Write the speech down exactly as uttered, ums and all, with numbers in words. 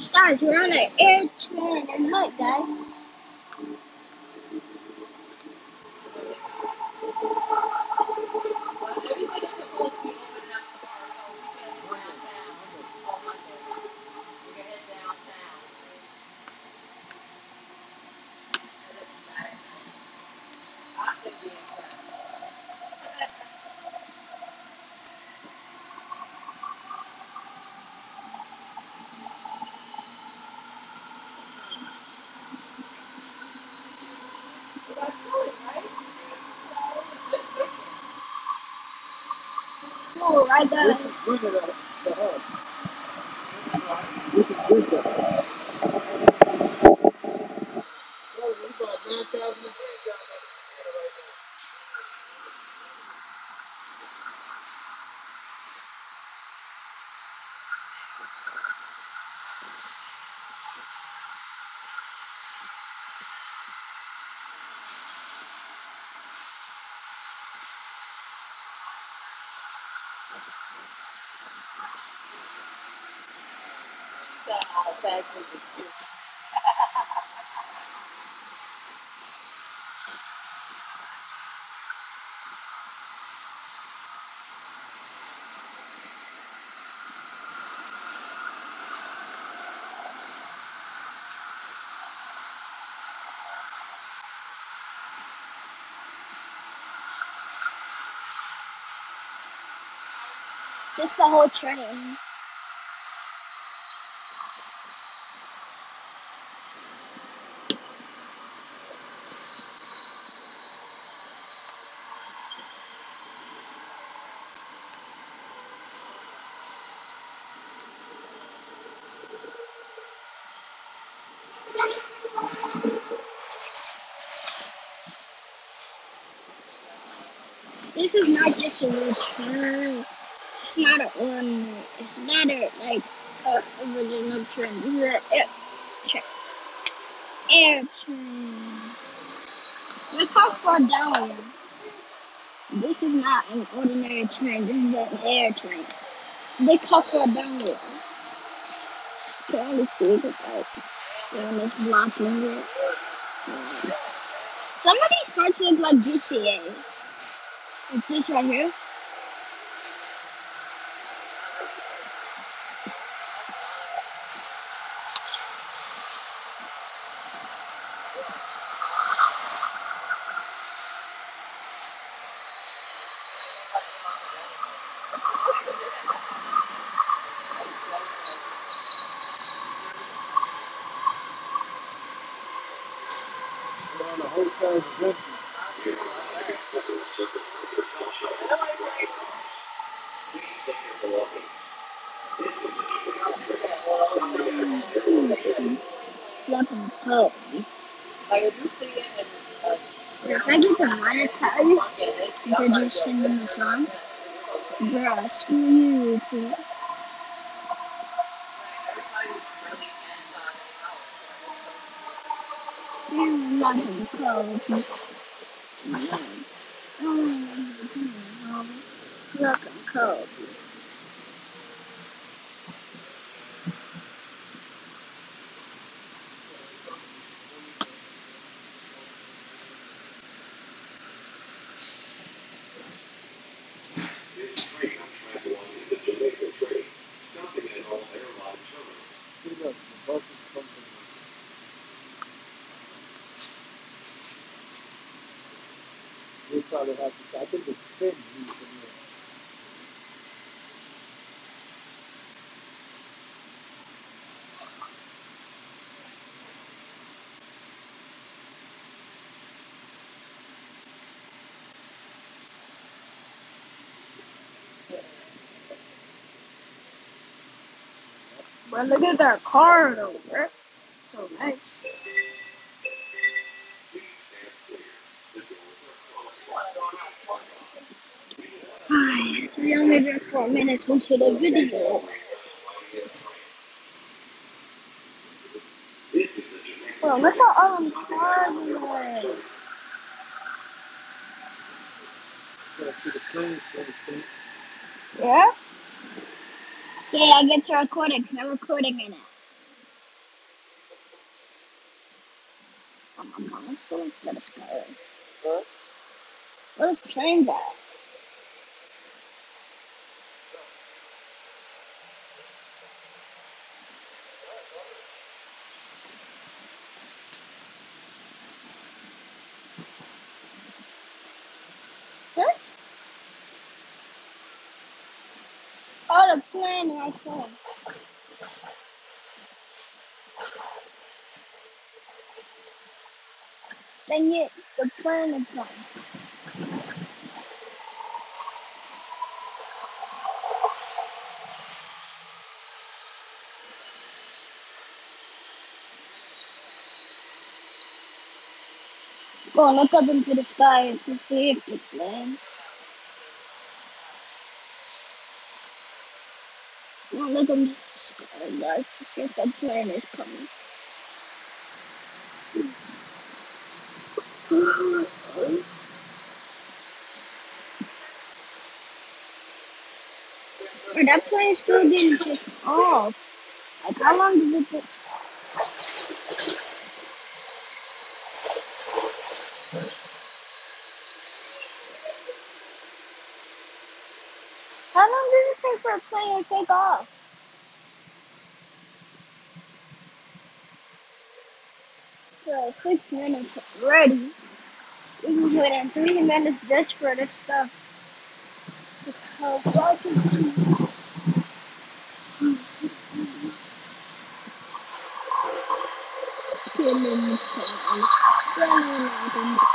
Guys, we're on an air train, and look, guys. Cool, right, guys? This is winter to her. This is winter. Oh, we got nine thousand degrees down there right now. Just the whole train. This is not just a return. It's not a ornament. It's not a like a original train. This is an air train. Air train. Look how far down we are. This is not an ordinary train. This is an air train. Look how far down we are. You can only see this like when it's blocking it. Yeah. Some of these parts look like G T A. Like this right here. We're on a hotel event. Flipping Pope. If I get demonetized for just singing the song, bruh, screw you, YouTube. Flipping Pope. Flipping Pope. See, look, the bus is coming. We probably have to, I think the train leaves from here. But look at that car over. So nice. Alright, so we only been four minutes into the video. Bro, look at all them cars in there. Yeah, see the planes, see the planes. Yeah? Yeah, I get to record it because I'm recording in it. Come on, come on, let's go to the sky. Huh? Where the planes at? Huh? Oh, the plane right there. Dang it, the plane is gone. Go and look up into the sky to see if the plane. Go and look up into the sky, guys, to see if the plane is coming. Or that plane still didn't take off. Like, how long does it take? How long does it take for a plane to take off? So, six minutes already. We can wait in three minutes just for this stuff to come. Welcome to. Killing me,